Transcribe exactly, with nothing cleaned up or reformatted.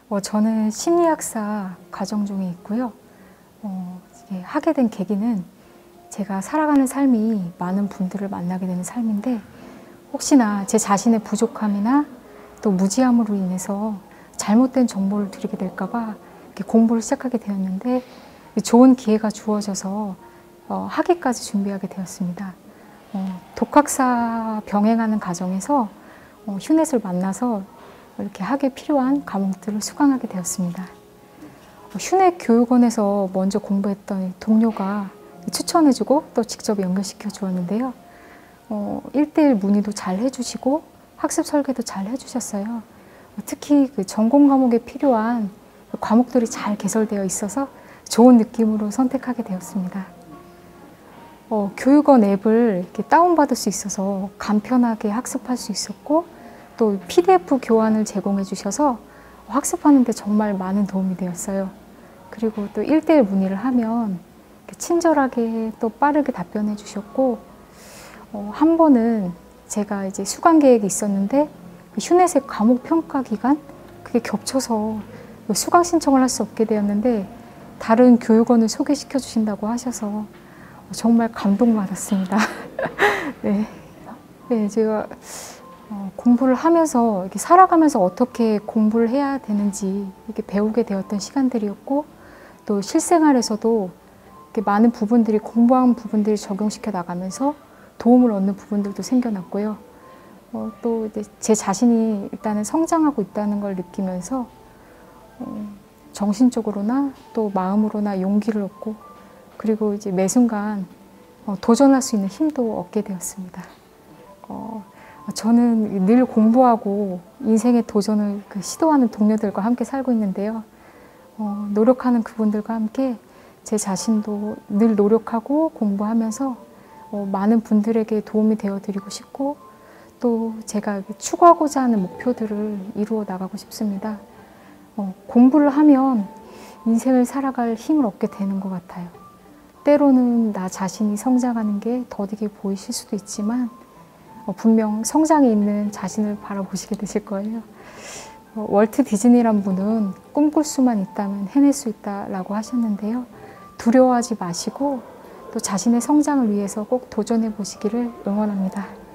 어, 저는 심리학사 과정 중에 있고요. 어, 이게 하게 된 계기는 제가 살아가는 삶이 많은 분들을 만나게 되는 삶인데, 혹시나 제 자신의 부족함이나 또 무지함으로 인해서 잘못된 정보를 드리게 될까봐 이렇게 공부를 시작하게 되었는데, 좋은 기회가 주어져서 어, 학위까지 준비하게 되었습니다. 어, 독학사 병행하는 과정에서 어, 휴넷을 만나서 이렇게 학위에 필요한 과목들을 수강하게 되었습니다. 어, 휴넷 교육원에서 먼저 공부했던 동료가 추천해주고 또 직접 연결시켜 주었는데요. 어, 일 대일 문의도 잘 해주시고 학습 설계도 잘 해주셨어요. 특히 그 전공 과목에 필요한 과목들이 잘 개설되어 있어서 좋은 느낌으로 선택하게 되었습니다. 어, 교육원 앱을 이렇게 다운받을 수 있어서 간편하게 학습할 수 있었고, 또 피디에프 교환을 제공해 주셔서 학습하는 데 정말 많은 도움이 되었어요. 그리고 또 일 대일 문의를 하면 친절하게 또 빠르게 답변해 주셨고, 어, 한 번은 제가 이제 수강 계획이 있었는데 휴넷의 과목 평가 기간 그게 겹쳐서 수강 신청을 할 수 없게 되었는데, 다른 교육원을 소개시켜 주신다고 하셔서 정말 감동받았습니다. 네. 네, 제가 어, 공부를 하면서 이렇게 살아가면서 어떻게 공부를 해야 되는지 이렇게 배우게 되었던 시간들이었고, 또 실생활에서도 이렇게 많은 부분들이 공부한 부분들이 적용시켜 나가면서 도움을 얻는 부분들도 생겨났고요. 어, 또 이제 제 자신이 일단은 성장하고 있다는 걸 느끼면서 어, 정신적으로나 또 마음으로나 용기를 얻고, 그리고 이제 매 순간 어, 도전할 수 있는 힘도 얻게 되었습니다. 어, 저는 늘 공부하고 인생의 도전을 그 시도하는 동료들과 함께 살고 있는데요. 어, 노력하는 그분들과 함께 제 자신도 늘 노력하고 공부하면서 어, 많은 분들에게 도움이 되어 드리고 싶고, 또 제가 추구하고자 하는 목표들을 이루어 나가고 싶습니다. 어, 공부를 하면 인생을 살아갈 힘을 얻게 되는 것 같아요. 때로는 나 자신이 성장하는 게 더디게 보이실 수도 있지만 어, 분명 성장에 있는 자신을 바라보시게 되실 거예요. 어, 월트 디즈니란 분은 꿈꿀 수만 있다면 해낼 수 있다라고 하셨는데요. 두려워하지 마시고 또 자신의 성장을 위해서 꼭 도전해 보시기를 응원합니다.